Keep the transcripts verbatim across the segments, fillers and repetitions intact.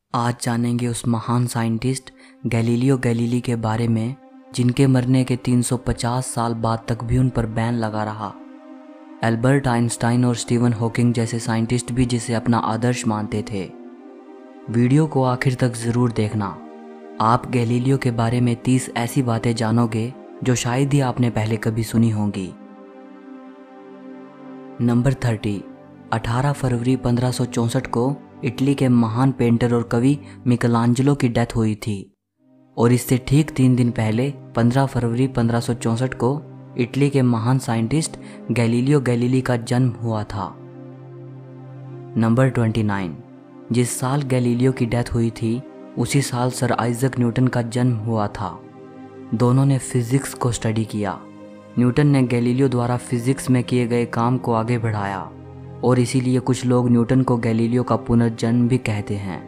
आज जानेंगे उस महान साइंटिस्ट गैलीलियो गैलीली के बारे में जिनके मरने के तीन सौ पचास साल बाद तक भी उन पर बैन लगा रहा। एल्बर्ट आइंस्टाइन और स्टीवन हॉकिंग जैसे साइंटिस्ट भी जिसे अपना आदर्श मानते थे। वीडियो को आखिर तक ज़रूर देखना। आप गैलीलियो के बारे में तीस ऐसी बातें जानोगे जो शायद ही आपने पहले कभी सुनी होंगी। नंबर थर्टी, अठारह फरवरी पंद्रह सौ चौंसठ को इटली के महान पेंटर और कवि मिकलांजेलो की डेथ हुई थी और इससे ठीक तीन दिन पहले पंद्रह फरवरी पंद्रह सौ चौंसठ को इटली के महान साइंटिस्ट गैलीलियो गैलीली का जन्म हुआ था। नंबर उनतीस, जिस साल गैलीलियो की डेथ हुई थी उसी साल सर आइजक न्यूटन का जन्म हुआ था। दोनों ने फिजिक्स को स्टडी किया। न्यूटन ने गैलीलियो द्वारा फिजिक्स में किए गए काम को आगे बढ़ाया और इसीलिए कुछ लोग न्यूटन को गैलीलियो का पुनर्जन्म भी कहते हैं।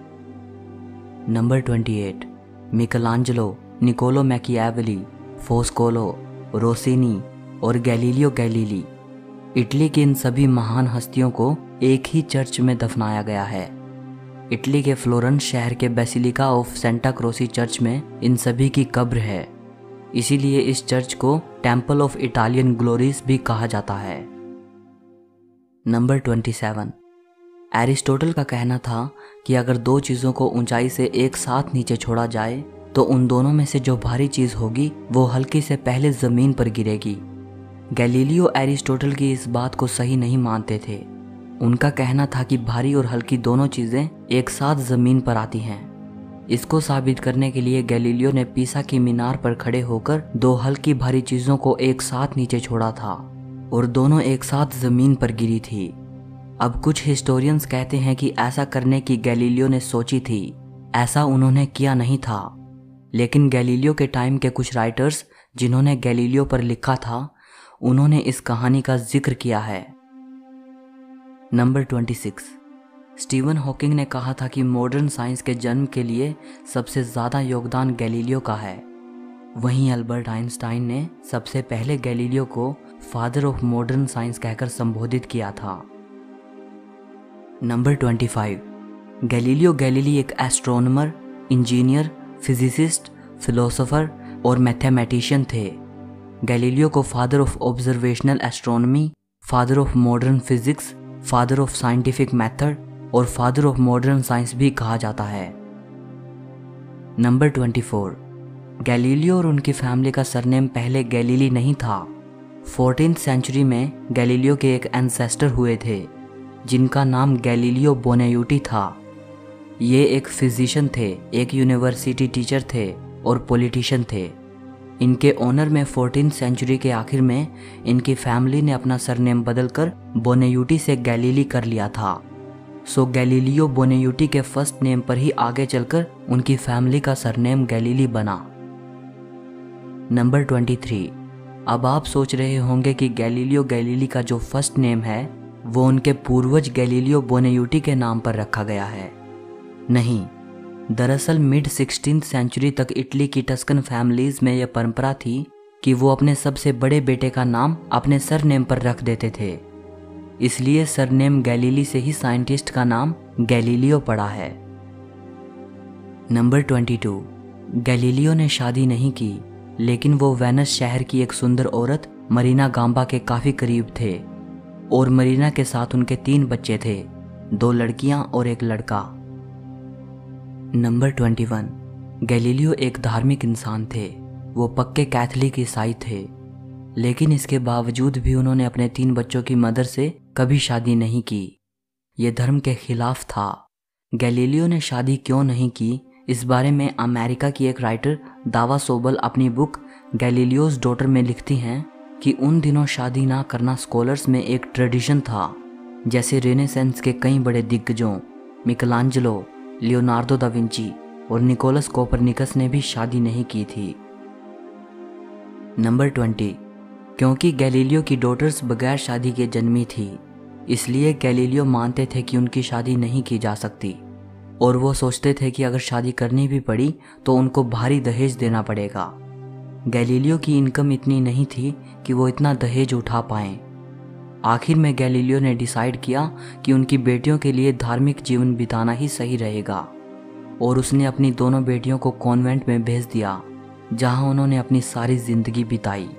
नंबर अट्ठाईस, मिकलांजेलो, निकोलो मैकियावेली, फोस्कोलो, रोसिनी और गैलीलियो गैलीली, इटली की इन सभी महान हस्तियों को एक ही चर्च में दफनाया गया है। इटली के फ्लोरेंस शहर के basilica of Santa Croce church में इन सभी की कब्र है। इसीलिए इस चर्च को टेम्पल ऑफ इटालियन ग्लोरीज भी कहा जाता है। नंबर सत्ताईस, एरिस्टोटल का कहना था कि अगर दो चीज़ों को ऊंचाई से एक साथ नीचे छोड़ा जाए तो उन दोनों में से जो भारी चीज़ होगी वो हल्की से पहले ज़मीन पर गिरेगी। गैलीलियो एरिस्टोटल की इस बात को सही नहीं मानते थे। उनका कहना था कि भारी और हल्की दोनों चीज़ें एक साथ ज़मीन पर आती हैं। इसको साबित करने के लिए गैलीलियो ने पीसा की मीनार पर खड़े होकर दो हल्की भारी चीज़ों को एक साथ नीचे छोड़ा था और दोनों एक साथ ज़मीन पर गिरी थी। अब कुछ हिस्टोरियंस कहते हैं कि ऐसा करने की गैलीलियो ने सोची थी, ऐसा उन्होंने किया नहीं था। लेकिन गैलीलियो के टाइम के कुछ राइटर्स जिन्होंने गैलीलियो पर लिखा था उन्होंने इस कहानी का जिक्र किया है। नंबर छब्बीस, स्टीवन हॉकिंग ने कहा था कि मॉडर्न साइंस के जन्म के लिए सबसे ज़्यादा योगदान गैलीलियो का है। वहीं एल्बर्ट आइंस्टाइन ने सबसे पहले गैलीलियो को फादर ऑफ मॉडर्न साइंस कहकर संबोधित किया था। नंबर पच्चीस, गैलीलियो गैलीली एक एस्ट्रोनॉमर, इंजीनियर, फिजिसिस्ट, फिलोसोफर और मैथमेटिशियन थे। गैलीलियो को father of observational astronomy, father of modern physics, father of scientific method और फादर ऑफ मॉडर्न साइंस भी कहा जाता है। नंबर चौबीस, गैलीलियो और उनकी फैमिली का सरनेम पहले गैलीली नहीं था। फोर्टीन्थ सेंचुरी में गैलीलियो के एक एंसेस्टर हुए थे जिनका नाम गैलीलियो बोनेयूटी था। ये एक फिजिशियन थे, एक यूनिवर्सिटी टीचर थे और पॉलिटिशियन थे। इनके ऑनर में फोर्टीन्थ सेंचुरी के आखिर में इनकी फैमिली ने अपना सरनेम बदलकर बोनेयूटी से गैलीली कर लिया था। सो गैलीलियो बोनेयूटी के फर्स्ट नेम पर ही आगे चलकर उनकी फैमिली का सरनेम गैलीली बना। नंबर तेईस, अब आप सोच रहे होंगे कि गैलीलियो गैलीली का जो फर्स्ट नेम है वो उनके पूर्वज गैलीलियो बोनेयूटी के नाम पर रखा गया है। नहीं, दरअसल मिड सिक्सटीन्थ सेंचुरी तक इटली की टस्कन फैमिलीज में यह परंपरा थी कि वो अपने सबसे बड़े बेटे का नाम अपने सरनेम पर रख देते थे। इसलिए सरनेम गैलीली से ही साइंटिस्ट का नाम गैलीलियो पड़ा है। नंबर बाईस, गैलीलियो ने शादी नहीं की लेकिन वो वेनिस शहर की एक सुंदर औरत मरीना गांबा के काफ़ी करीब थे और मरीना के साथ उनके तीन बच्चे थे, दो लड़कियां और एक लड़का। नंबर इक्कीस, गैलीलियो एक धार्मिक इंसान थे। वो पक्के कैथोलिक ईसाई थे लेकिन इसके बावजूद भी उन्होंने अपने तीन बच्चों की मदर से कभी शादी नहीं की। ये धर्म के खिलाफ था। गैलीलियो ने शादी क्यों नहीं की इस बारे में अमेरिका की एक राइटर दावा सोबल अपनी बुक गैलीलियोज डॉटर में लिखती हैं कि उन दिनों शादी ना करना स्कॉलर्स में एक ट्रेडिशन था। जैसे रेनेसेंस के कई बड़े दिग्गजों मिकलांजेलो, लियोनार्डो दा विंची और निकोलस कोपरनिकस ने भी शादी नहीं की थी। नंबर बीस, क्योंकि गैलीलियो की डॉटर्स बगैर शादी के जन्मी थी इसलिए गैलीलियो मानते थे कि उनकी शादी नहीं की जा सकती और वो सोचते थे कि अगर शादी करनी भी पड़ी तो उनको भारी दहेज देना पड़ेगा। गैलीलियो की इनकम इतनी नहीं थी कि वो इतना दहेज उठा पाएं। आखिर में गैलीलियो ने डिसाइड किया कि उनकी बेटियों के लिए धार्मिक जीवन बिताना ही सही रहेगा और उसने अपनी दोनों बेटियों को कॉन्वेंट में भेज दिया, जहां उन्होंने अपनी सारी जिंदगी बिताई।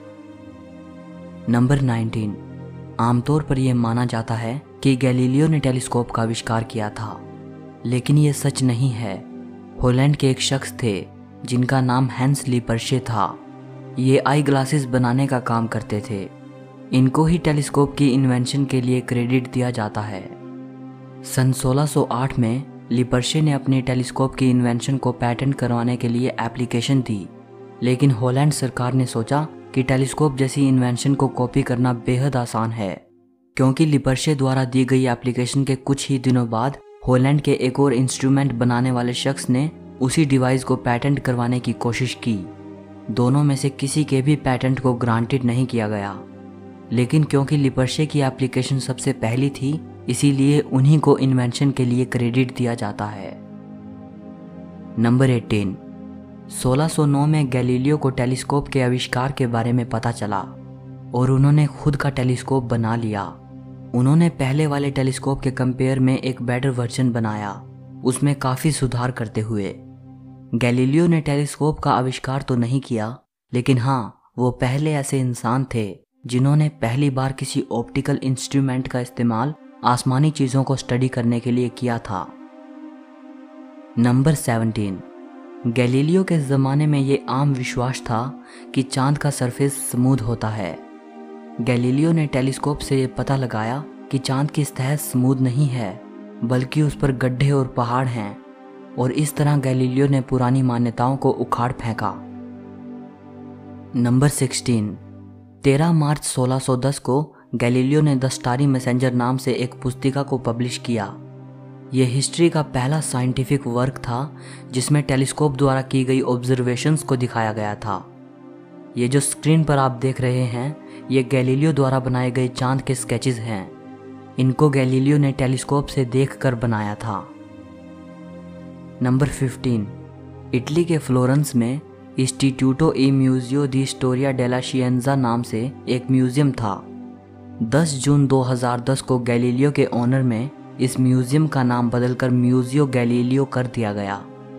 Number nineteen. आमतौर पर यह माना जाता है कि गैलीलियो ने टेलीस्कोप का आविष्कार किया था, लेकिन यह सच नहीं है। हॉलैंड के एक शख्स थे जिनका नाम हैंस लिपर्शे था। ये आई ग्लासेस बनाने का काम करते थे। इनको ही टेलीस्कोप की इन्वेंशन के लिए क्रेडिट दिया जाता है। सन सोलह सौ आठ में लिपर्शे ने अपनी टेलीस्कोप की इन्वेंशन को पेटेंट करवाने के लिए एप्लीकेशन दी, लेकिन हॉलैंड सरकार ने सोचा कि टेलीस्कोप जैसी इन्वेंशन को कॉपी करना बेहद आसान है, क्योंकि लिपर्शे द्वारा दी गई एप्लीकेशन के कुछ ही दिनों बाद हॉलैंड के एक और इंस्ट्रूमेंट बनाने वाले शख्स ने उसी डिवाइस को पेटेंट करवाने की कोशिश की। दोनों में से किसी के भी पेटेंट को ग्रांटेड नहीं किया गया, लेकिन क्योंकि लिपर्शे की एप्लीकेशन सबसे पहली थी, इसीलिए उन्हीं को इन्वेंशन के लिए क्रेडिट दिया जाता है। Number eighteen. सोलह सौ नौ में गैलीलियो को टेलीस्कोप के आविष्कार के बारे में पता चला और उन्होंने खुद का टेलीस्कोप बना लिया। उन्होंने पहले वाले टेलीस्कोप के कंपेयर में एक बेटर वर्जन बनाया, उसमें काफ़ी सुधार करते हुए। गैलीलियो ने टेलीस्कोप का आविष्कार तो नहीं किया, लेकिन हाँ, वो पहले ऐसे इंसान थे जिन्होंने पहली बार किसी ऑप्टिकल इंस्ट्रूमेंट का इस्तेमाल आसमानी चीज़ों को स्टडी करने के लिए किया था। Number seventeen. गैलीलियो के ज़माने में ये आम विश्वास था कि चांद का सरफेस स्मूथ होता है। गैलीलियो ने टेलीस्कोप से ये पता लगाया कि चांद की सतह स्मूथ नहीं है, बल्कि उस पर गड्ढे और पहाड़ हैं, और इस तरह गैलीलियो ने पुरानी मान्यताओं को उखाड़ फेंका। Number sixteen. तेरह मार्च सोलह सौ दस को गैलीलियो ने द स्टारी मैसेंजर नाम से एक पुस्तिका को पब्लिश किया। यह हिस्ट्री का पहला साइंटिफिक वर्क था जिसमें टेलीस्कोप द्वारा की गई ऑब्जर्वेशंस को दिखाया गया था। ये जो स्क्रीन पर आप देख रहे हैं, ये गैलीलियो द्वारा बनाए गए चांद के स्केचेस हैं। इनको गैलीलियो ने टेलीस्कोप से देखकर बनाया था। Number fifteen. इटली के फ्लोरेंस में इंस्टीट्यूटो ई म्यूजियो दी स्टोरिया डेला शिएंजा नाम से एक म्यूजियम था। दस जून दो हज़ार दस को गैलीलियो के ऑनर में इस म्यूजियम का नाम बदलकर म्यूजियो गैलीलियो कर दिया गया।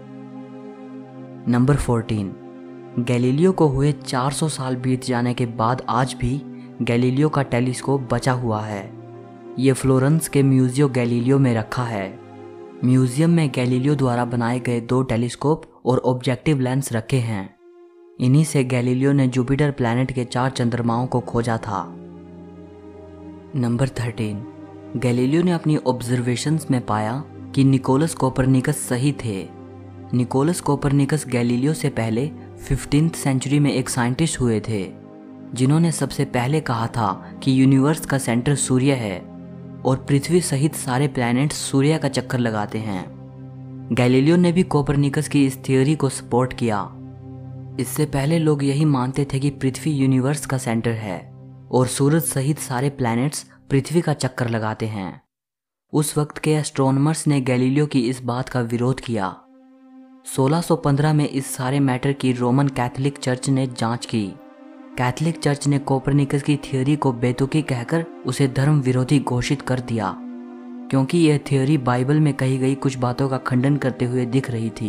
Number fourteen. गैलीलियो को हुए चार सौ साल बीत जाने के बाद आज भी गैलीलियो का टेलीस्कोप बचा हुआ है। ये फ्लोरेंस के म्यूजियो गैलीलियो में रखा है। म्यूजियम में गैलीलियो द्वारा बनाए गए दो टेलीस्कोप और ऑब्जेक्टिव लेंस रखे हैं। इन्हीं से गैलीलियो ने जुपिटर प्लैनेट के चार चंद्रमाओं को खोजा था। Number thirteen. गैलीलियो ने अपनी ऑब्जर्वेशंस में पाया कि निकोलस कोपरनिकस सही थे। निकोलस कोपरनिकस गैलीलियो से पहले फिफ्टीन्थ सेंचुरी में एक साइंटिस्ट हुए थे, जिन्होंने सबसे पहले कहा था कि यूनिवर्स का सेंटर सूर्य है और पृथ्वी सहित सारे प्लैनेट्स सूर्य का चक्कर लगाते हैं। गैलीलियो ने भी कोपरनिकस की इस थियोरी को सपोर्ट किया। इससे पहले लोग यही मानते थे कि पृथ्वी यूनिवर्स का सेंटर है और सूरज सहित सारे प्लैनेट्स पृथ्वी का चक्कर लगाते हैं। उस वक्त के एस्ट्रोनॉमर्स ने गैलीलियो की इस बात का विरोध किया। सोलह सौ पंद्रह में इस सारे मैटर की रोमन कैथोलिक चर्च ने जांच की। कैथोलिक चर्च ने कोपरनिकस की थ्योरी को बेतुकी कहकर उसे धर्म विरोधी घोषित कर दिया, क्योंकि यह थ्योरी बाइबल में कही गई कुछ बातों का खंडन करते हुए दिख रही थी।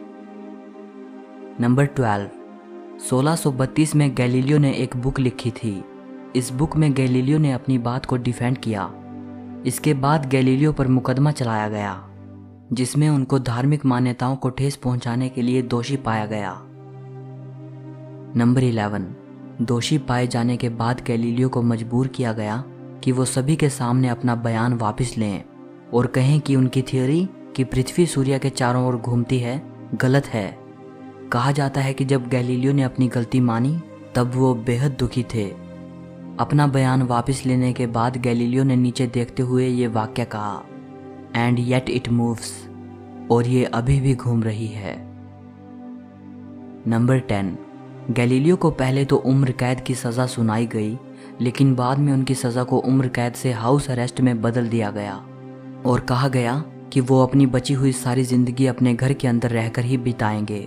Number twelve. सोलह सौ बत्तीस में गैलीलियो ने एक बुक लिखी थी। इस बुक में गैलीलियो ने अपनी बात को डिफेंड किया। इसके बाद गैलीलियो पर मुकदमा चलाया गया, जिसमें उनको धार्मिक मान्यताओं को ठेस पहुंचाने के लिए दोषी पाया गया। Number eleven. दोषी पाए जाने के बाद गैलीलियो को मजबूर किया गया कि वो सभी के सामने अपना बयान वापस लें और कहें कि उनकी थ्योरी कि पृथ्वी सूर्य के चारों ओर घूमती है गलत है। कहा जाता है कि जब गैलीलियो ने अपनी गलती मानी तब वो बेहद दुखी थे। अपना बयान वापस लेने के बाद गैलीलियो ने नीचे देखते हुए ये वाक्य कहा, एंड येट इट मूव्स, और ये अभी भी घूम रही है। Number ten. गैलीलियो को पहले तो उम्र कैद की सज़ा सुनाई गई, लेकिन बाद में उनकी सज़ा को उम्र कैद से हाउस अरेस्ट में बदल दिया गया और कहा गया कि वो अपनी बची हुई सारी ज़िंदगी अपने घर के अंदर रहकर ही बिताएंगे।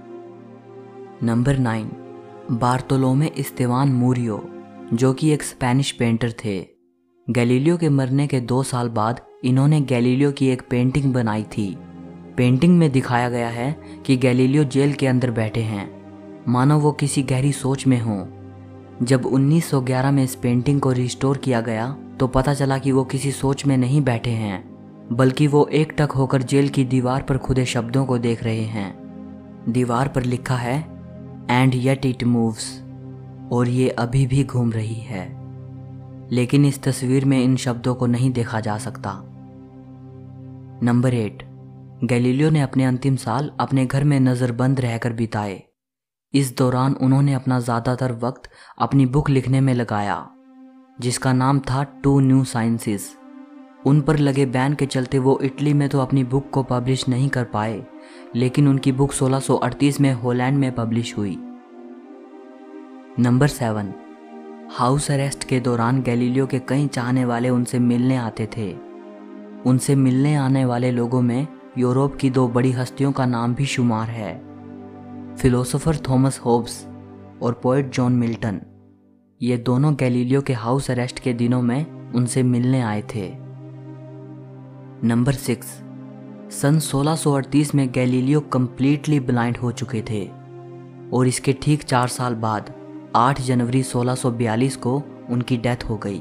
Number nine. बार्तोलोमे इस्तेवान मूरियो, जो कि एक स्पेनिश पेंटर थे। गैलीलियो के मरने के दो साल बाद इन्होंने गैलीलियो की एक पेंटिंग बनाई थी। पेंटिंग में दिखाया गया है कि गैलीलियो जेल के अंदर बैठे हैं, मानो वो किसी गहरी सोच में हों। जब उन्नीस सौ ग्यारह में इस पेंटिंग को रिस्टोर किया गया तो पता चला कि वो किसी सोच में नहीं बैठे हैं, बल्कि वो एकटक होकर जेल की दीवार पर खुदे शब्दों को देख रहे हैं। दीवार पर लिखा है एंड येट इट मूव्स, और ये अभी भी घूम रही है। लेकिन इस तस्वीर में इन शब्दों को नहीं देखा जा सकता। नंबर एट, गैलीलियो ने अपने अंतिम साल अपने घर में नज़रबंद रहकर बिताए। इस दौरान उन्होंने अपना ज़्यादातर वक्त अपनी बुक लिखने में लगाया, जिसका नाम था टू न्यू साइंसेस। उन पर लगे बैन के चलते वो इटली में तो अपनी बुक को पब्लिश नहीं कर पाए, लेकिन उनकी बुक सोलह सौ अड़तीस में हॉलैंड में पब्लिश हुई। नंबर सेवन, हाउस अरेस्ट के दौरान गैलीलियो के कई चाहने वाले उनसे मिलने आते थे। उनसे मिलने आने वाले लोगों में यूरोप की दो बड़ी हस्तियों का नाम भी शुमार है, फिलोसोफर थॉमस होब्स और पोएट जॉन मिल्टन। ये दोनों गैलीलियो के हाउस अरेस्ट के दिनों में उनसे मिलने आए थे। नंबर सिक्स, सन सोलह सौ अड़तीस में गैलीलियो कंप्लीटली ब्लाइंड हो चुके थे और इसके ठीक चार साल बाद आठ जनवरी सोलह सौ बयालीस को उनकी डेथ हो गई।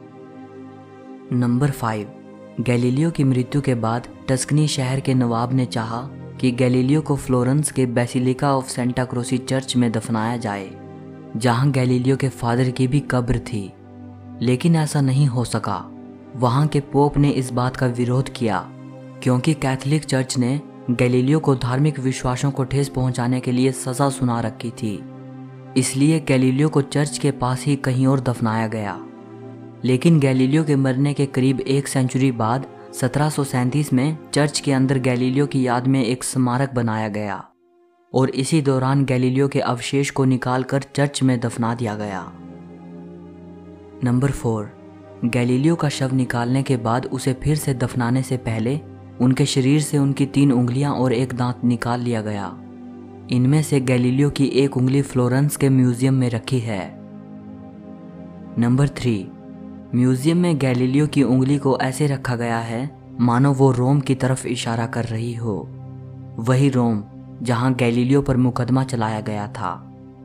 नंबर फाइव, गैलीलियो की मृत्यु के बाद टस्कनी शहर के नवाब ने चाहा कि गैलीलियो को फ्लोरेंस के basilica of Santa Croce church में दफनाया जाए, जहां गैलीलियो के फादर की भी कब्र थी। लेकिन ऐसा नहीं हो सका। वहां के पोप ने इस बात का विरोध किया, क्योंकि कैथोलिक चर्च ने गैलीलियो को धार्मिक विश्वासों को ठेस पहुंचाने के लिए सजा सुना रखी थी। इसलिए गैलीलियो को चर्च के पास ही कहीं और दफनाया गया। लेकिन गैलीलियो के मरने के करीब एक सेंचुरी बाद सत्रह सौ सैंतीस में चर्च के अंदर गैलीलियो की याद में एक स्मारक बनाया गया और इसी दौरान गैलीलियो के अवशेष को निकालकर चर्च में दफना दिया गया। नंबर फोर, गैलीलियो का शव निकालने के बाद उसे फिर से दफनाने से पहले उनके शरीर से उनकी तीन उंगलियां और एक दांत निकाल लिया गया। इनमें से गैलीलियो की एक उंगली फ्लोरेंस के म्यूजियम में रखी है। नंबर थ्री, म्यूजियम में गैलीलियो की उंगली को ऐसे रखा गया है मानो वो रोम की तरफ इशारा कर रही हो, वही रोम जहां गैलीलियो पर मुकदमा चलाया गया था।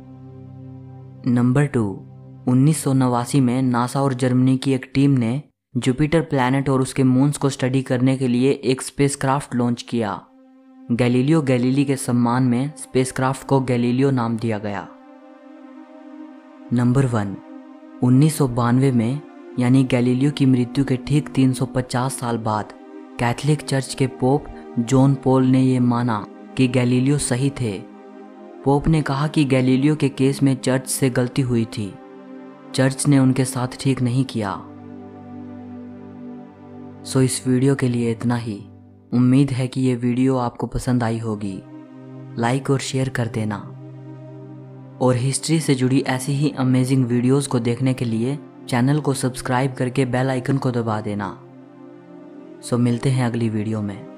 नंबर टू, उन्नीस सौ नवासी में नासा और जर्मनी की एक टीम ने जुपिटर प्लैनेट और उसके मून्स को स्टडी करने के लिए एक स्पेसक्राफ्ट लॉन्च किया। गैलीलियो गैलीली के सम्मान में स्पेसक्राफ्ट को गैलीलियो नाम दिया गया। नंबर वन, उन्नीस सौ बानवे में यानी गैलीलियो की मृत्यु के ठीक तीन सौ पचास साल बाद कैथोलिक चर्च के पोप जॉन पॉल ने यह माना कि गैलीलियो सही थे। पोप ने कहा कि गैलीलियो के केस में चर्च से गलती हुई थी, चर्च ने उनके साथ ठीक नहीं किया। सो इस वीडियो के लिए इतना ही। उम्मीद है कि ये वीडियो आपको पसंद आई होगी। लाइक और शेयर कर देना, और हिस्ट्री से जुड़ी ऐसी ही अमेजिंग वीडियोस को देखने के लिए चैनल को सब्सक्राइब करके बेल आइकन को दबा देना। सो मिलते हैं अगली वीडियो में।